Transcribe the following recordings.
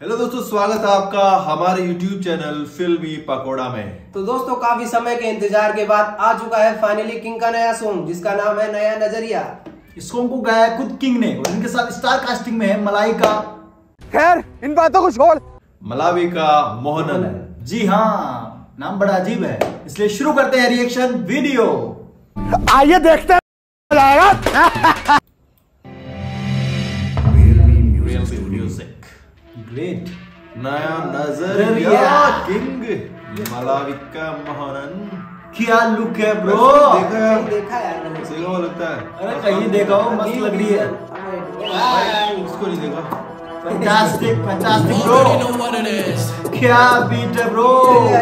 Hello दोस्तों, स्वागत है आपका हमारे YouTube चैनल फिल्मी पकोड़ा में। तो दोस्तों काफी समय के इंतजार के बाद आ चुका है फाइनली किंग का नया सॉन्ग, जिसका नाम है नया नजरिया। इस सॉन्ग को गाया खुद किंग ने और इनके साथ स्टार कास्टिंग में है मलाइका। खैर इन बातों को छोड़, मलाविका मोहनन। जी हाँ, नाम बड़ा अजीब है, इसलिए शुरू करते हैं रिएक्शन वीडियो। आइए देखते हैं। Music great. नया नजरिया किंग मलाविका मोहनन। क्या लुक है ब्रो, देखा यार, सही हो लगता है। अरे कहीं देखा हो, मस्त लग रही है। इसको नहीं देखा। फैंटास्टिक फैंटास्टिक ब्रो, क्या बीट है ब्रो।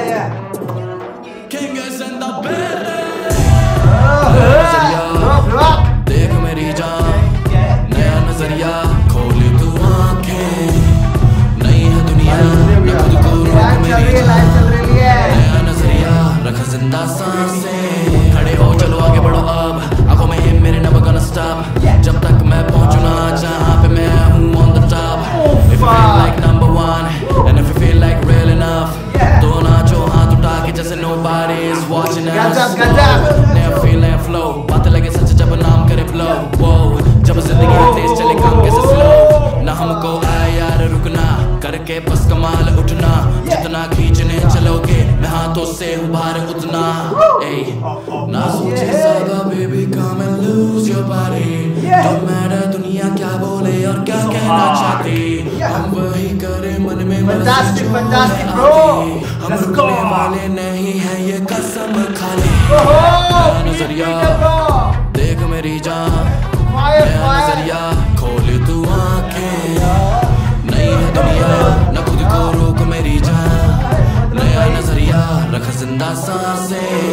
देख मेरी जान, नया नजरिया खोल तू आंखें, नई है दुनिया न खुद को रोक मेरी जान, नया नजरिया रख जिंदा सांसें, खड़े हो चलो आगे बढ़ो अब, आंखों में है मेरे never gonna stop, जब तक मैं पहुंचू ना जहां पे मैं हूं on the top, if you feel like number one and if you feel like real enough, तो नाचो हाथ उठा के जैसे nobody is watching us, नया feel नया flow, बातें लगे सच जब नाम करे blow, जब जिंदगी तेज चले काम कैसे स्लो, ना हमको आया यार रुकना, करके बस कमाल उठना, जितना खींचने चलोगे मैं हाथों से उभार उतना, ना सोचे ज्यादा baby come and lose your body, don't matter दुनिया क्या बोले और क्या कहना चाहती, हम वही करें मन में फैंटास्टिक फैंटास्टिक ब्रो, हम रुकने वाले नहीं हैं ये कसम खाली, नया नजरिया देख मेरी जान, नया नजरिया खोल तू आंखें, नई है दुनिया न खुद को रोक मेरी जान, नया नजरिया रख जिंदा सांसें,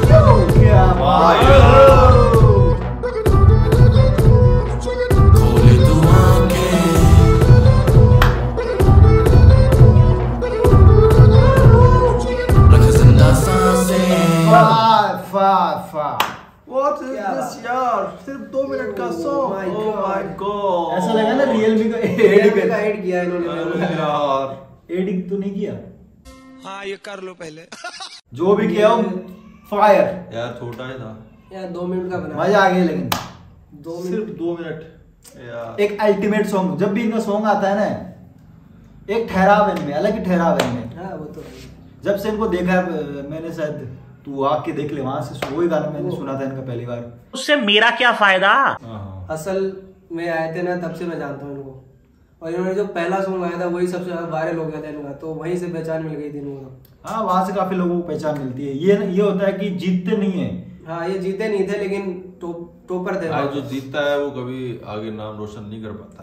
खोल तू आंखें, रख जिंदा सांसें। What is this यार? सिर्फ 2 मिनट का सॉन्ग। Oh my God! ऐसा लगा ना रियलमी का एड किया इन्होंने यार। एडिंग तो नहीं किया। हाँ ये कर लो पहले। जो भी किया हो फायर यार छोटा ही था यार 2 मिनट का बना, मजा आ गया, लेकिन 2 मिनट सिर्फ 2 मिनट यार। एक अल्टीमेट सॉन्ग, जब भी इनका सॉन्ग आता है ना, एक ठहराव है इनमें, अलग ही ठहराव है इनमें। हाँ वो तो है। जब से इनको देखा है, मैंने शायद तू आके देख ले वहां से, वही गाना मैंने सुना था इनका पहली बार। उससे मेरा क्या फायदा। असल में आए थे ना, तब से मैं जानता हूँ इनको, और इन्होंने जो पहला सॉन्ग आया था वही सबसे ज्यादा वायरल हो गया था इनका, तो वहीं से पहचान मिल गई थी इनको। हाँ, वहां से काफी लोगों को पहचान मिलती है। ये होता है कि जीतते नहीं है। हाँ ये जीते नहीं थे, लेकिन टॉपर थे। जो जीतता है वो कभी आगे नाम रोशन नहीं कर पाता है।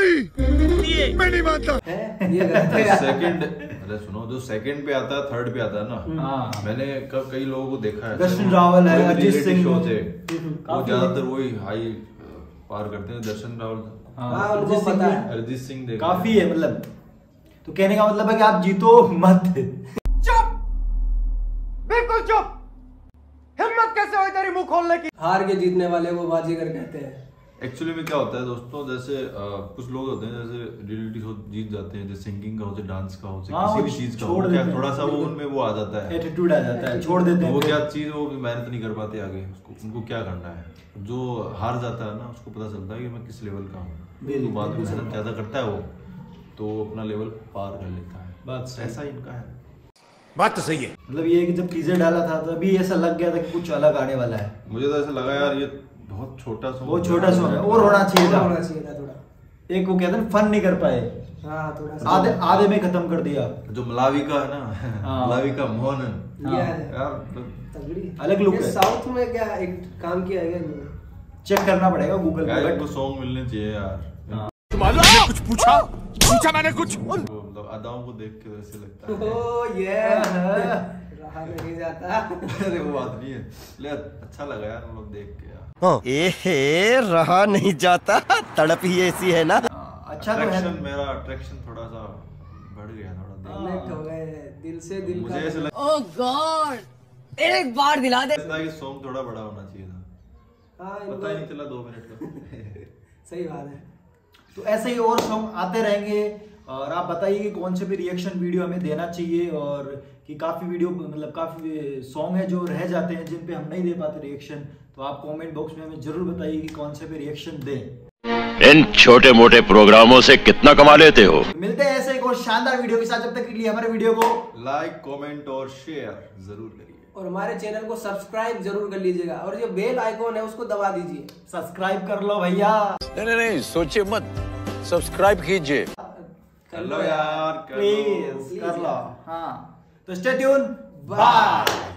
मैं नहीं मानता। ये गलत है। सेकंड, अरे सुनो, जो सेकंड पे आता है, थर्ड पे आता है ना, हाँ। मैंने कई लोगों को देखा है। दर्शन रावल है, अरिजीत सिंह शो थे, काफी वो ज्यादातर वही हाई पार करते हैं। दर्शन रावल, हाँ उनको पता है। अरिजीत सिंह देखा काफी है, मतलब तो कहने का मतलब है कि आप जीतो मत। चुप, बिल्कुल चुप। हिम्मत कैसे हुई तेरी मुंह खोलने की? हार के जीतने वाले को बाजीगर कहते हैं। एक्चुअली में क्या होता है दोस्तों, जैसे कुछ लोग होते हैं, जैसे रियलिटी शो जीत जाते हैं, जैसे सिंगिंग का हो, चाहे डांस का हो, हाँ, किसी भी चीज का हो, छोड़ क्या देते हैं। थोड़ा सा वो उनमें वो आ जाता है, एटीट्यूड आ जाता है, छोड़ देते हैं। वो क्या चीज वो मेहनत नहीं कर पाते आगे, उसको उनको क्या करना है। जो हार जाता है ना, उसको पता चलता है कि मैं किस लेवल का हूँ, तो बाद में मेहनत ज्यादा करता है वो, तो अपना लेवल पार कर लेता है। बात ऐसा इनका है। बात तो सही है। मतलब ये कि जब टीजर डाला था तो अभी ऐसा लग गया था कि कुछ अलग आने वाला है। मुझे तो ऐसा लगा यार, ये बहुत छोटा सॉन्ग, बहुत छोटा सॉन्ग है, और होना चाहिए था। होना चाहिए था थोड़ा। एक वो कहते हैं फन नहीं कर पाए, हाँ थोड़ा सा आधे में खत्म कर दिया। जो मलाविका है ना, मलाविका मोहनन ये यार, तगड़ी अलग लुक ये है। साउथ में क्या एक काम किया है इन्होंने। चेक करना पड़ेगा गूगल पे। गाइस को सॉन्ग मिलने चाहिए यार। मैंने कुछ पूछा मैंने कुछ। मतलब अदाओं को देख के वैसे लगता है। ओह ये रहा नहीं जाता। अरे वो बात नहीं है, लेकिन अच्छा लगा यार वो लोग देख के यार। रहा नहीं जाता, तड़प ही ऐसी है ना। अच्छा तो है। मेरा अट्रैक्शन थोड़ा सा बढ़ गया, थोड़ा कनेक्ट हो गए दिल से दिल मुझे ऐसा लगता ओह गॉड, एक बार दिला दे। है कि सॉन्ग थोड़ा बड़ा होना चाहिए था। हाँ पता ही नहीं चला 2 मिनट का। सही बात है। तो ऐसे ही और सॉन्ग आते रहेंगे और आप बताइए कि कौन से भी रिएक्शन वीडियो हमें देना चाहिए, और कि काफ़ी वीडियो मतलब काफ़ी सॉन्ग है जो रह जाते हैं जिन पे हम नहीं दे पाते रिएक्शन, तो आप कमेंट बॉक्स में हमें जरूर बताइए कि कौन से भी रिएक्शन दें। इन छोटे मोटे प्रोग्रामों से कितना कमा लेते हो। मिलते हैं ऐसे एक और शानदार वीडियो के साथ, जब तक के लिए हमारे वीडियो को लाइक, कमेंट और शेयर जरूर करिए, और हमारे चैनल को सब्सक्राइब जरूर कर लीजिएगा, और जो बेल आइकॉन है उसको दबा दीजिए। सब्सक्राइब कर लो भैया। नहीं सोचिए मत, सब्सक्राइब कीजिए। कर लो यार, प्लीज कर लो। हाँ तो स्टे ट्यून, बाय।